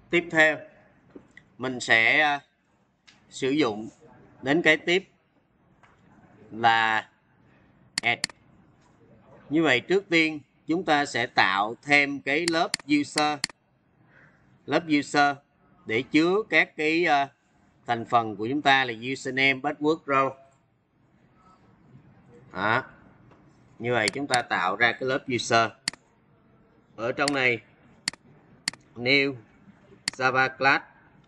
Tiếp theo mình sẽ sử dụng đến cái tiếp là add. Như vậy trước tiên chúng ta sẽ tạo thêm cái lớp user để chứa các cái thành phần của chúng ta là username, password, role. Đó. Như vậy chúng ta tạo ra cái lớp user. Ở trong này new Java class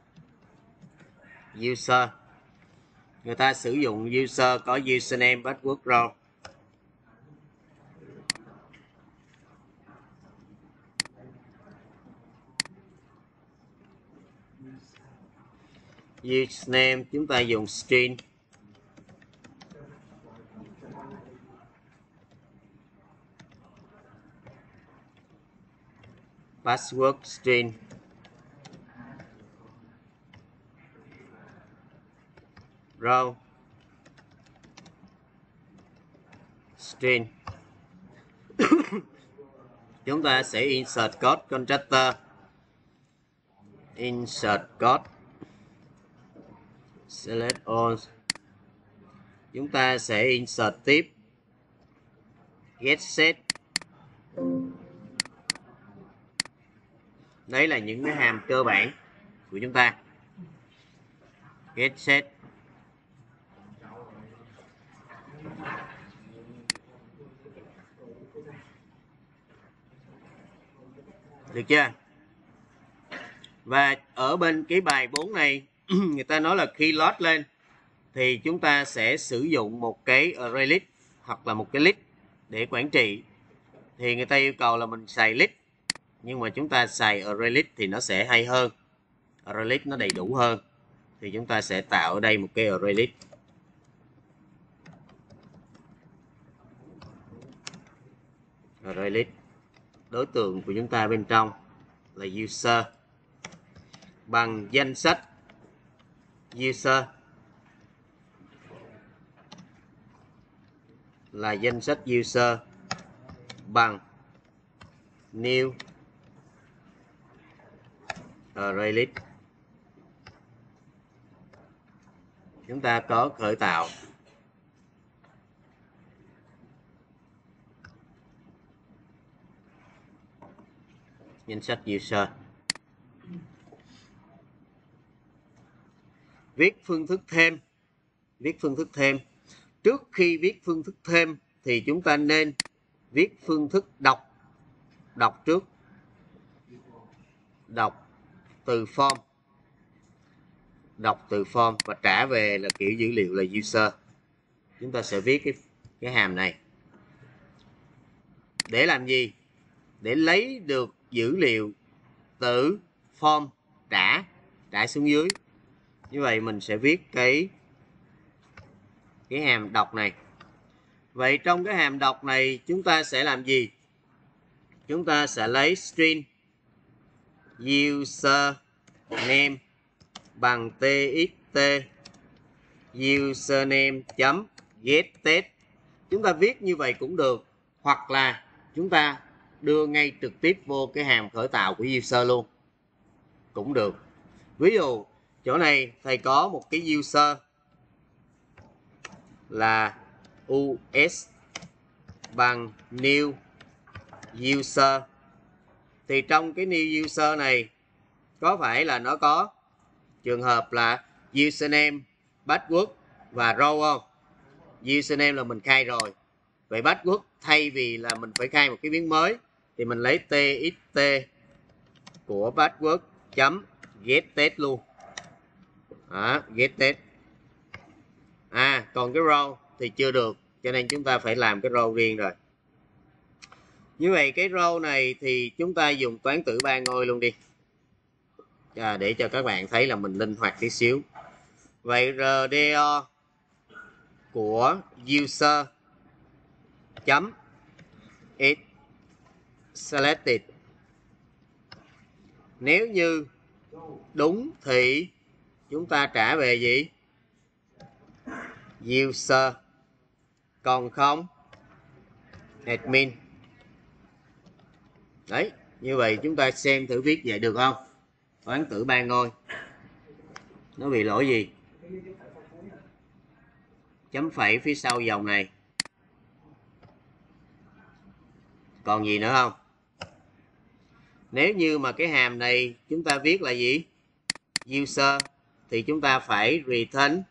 user, người ta sử dụng user có username, password, role. Username chúng ta dùng string, password string, role string. Chúng ta sẽ insert code constructor, insert code select all. Chúng ta sẽ insert tiếp get set. Đấy là những cái hàm cơ bản của chúng ta. Get set. Được chưa? Và ở bên cái bài 4 này người ta nói là khi load lên thì chúng ta sẽ sử dụng một cái array list hoặc là một cái list để quản trị. Thì người ta yêu cầu là mình xài list, nhưng mà chúng ta xài array list thì nó sẽ hay hơn. Array list nó đầy đủ hơn. Thì chúng ta sẽ tạo ở đây một cái array list. Array list. Đối tượng của chúng ta bên trong là user bằng danh sách user là danh sách user bằng new array list. Chúng ta có khởi tạo danh sách user. Viết phương thức thêm. Viết phương thức thêm. Trước khi viết phương thức thêm thì chúng ta nên viết phương thức đọc. Đọc trước. Đọc từ form. Đọc từ form và trả về là kiểu dữ liệu là user. Chúng ta sẽ viết cái hàm này. Để làm gì? Để lấy được dữ liệu từ form trả xuống dưới. Như vậy mình sẽ viết cái hàm đọc này. Vậy trong cái hàm đọc này chúng ta sẽ làm gì? Chúng ta sẽ lấy string user name bằng txt username chấm get test. Chúng ta viết như vậy cũng được, hoặc là chúng ta đưa ngay trực tiếp vô cái hàm khởi tạo của user luôn cũng được. Ví dụ chỗ này thầy có một cái user là us bằng new user, thì trong cái new user này có phải là nó có trường hợp là username, password và role không? Username là mình khai rồi. Vậy password thay vì là mình phải khai một cái miếng mới thì mình lấy txt của password chấm get test luôn. Đó, get test. Còn cái role thì chưa được, cho nên chúng ta phải làm cái role riêng rồi. Như vậy cái role này thì chúng ta dùng toán tử ba ngôi luôn đi. Để cho các bạn thấy là mình linh hoạt tí xíu. Vậy RDO của user chấm is selected. Nếu như đúng thì chúng ta trả về gì? User. Còn không admin. Đấy, như vậy chúng ta xem thử viết vậy được không? Toán tử 3 ngôi. Nó bị lỗi gì? Chấm phẩy phía sau dòng này. Còn gì nữa không? Nếu như mà cái hàm này chúng ta viết là gì? User thì chúng ta phải return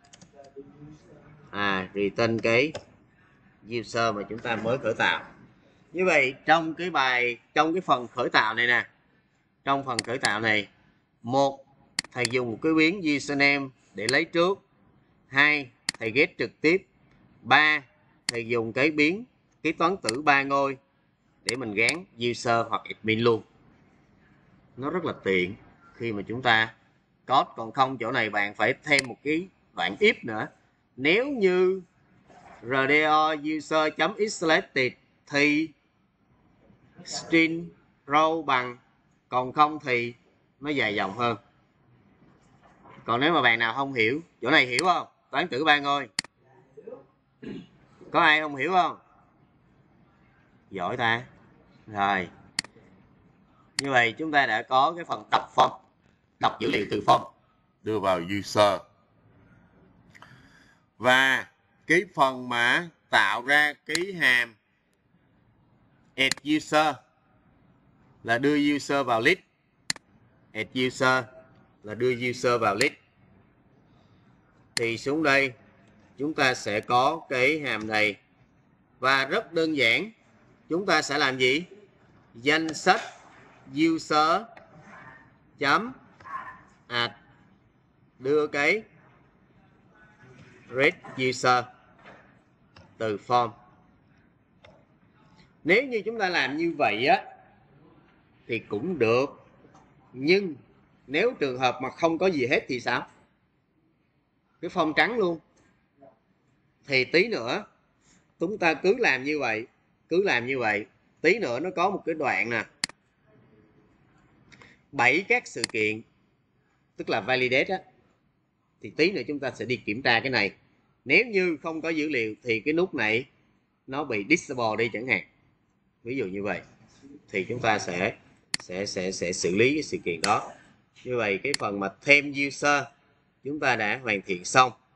return cái user mà chúng ta mới khởi tạo. Như vậy trong cái phần khởi tạo này nè, trong phần khởi tạo này, một, thầy dùng một cái biến username để lấy trước. 2, thầy get trực tiếp. 3, thầy dùng cái biến cái toán tử 3 ngôi để mình gán user hoặc admin luôn. Nó rất là tiện khi mà chúng ta code, còn không chỗ này bạn phải thêm một cái đoạn if nữa. Nếu như rdo user.isolated thì string row bằng, còn không thì nó dài dòng hơn. Còn nếu mà bạn nào không hiểu chỗ này, hiểu không? Toán tử 3 ngôi, có ai không hiểu không? Giỏi ta. Rồi, như vậy chúng ta đã có cái phần đọc form, đọc dữ liệu từ form đưa vào user, và cái phần mà tạo ra cái hàm add user là đưa user vào list. Add user là đưa user vào list. Thì xuống đây chúng ta sẽ có cái hàm này, và rất đơn giản, chúng ta sẽ làm gì? Danh sách user chấm add, đưa cái read user từ form. Nếu như chúng ta làm như vậy á thì cũng được, nhưng nếu trường hợp mà không có gì hết thì sao? Cái form trắng luôn. Thì tí nữa chúng ta cứ làm như vậy, tí nữa nó có một cái đoạn nè, 7 các sự kiện, tức là validate á, thì tí nữa chúng ta sẽ đi kiểm tra cái này. Nếu như không có dữ liệu thì cái nút này nó bị disable đi chẳng hạn, ví dụ như vậy, thì chúng ta sẽ xử lý cái sự kiện đó. Như vậy cái phần mà thêm user chúng ta đã hoàn thiện xong.